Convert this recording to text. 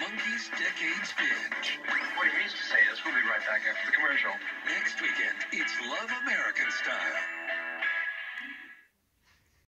Monkey's Decades Binge. What he means to say is we'll be right back after the commercial. Next weekend, it's Love American Style.